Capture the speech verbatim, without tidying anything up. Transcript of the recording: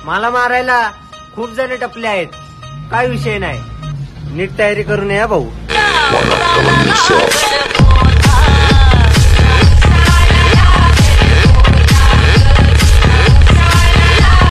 मला मारायला खूप जण टपले आहेत, काय विषय नाही. नीट तयारी करून या भाऊ.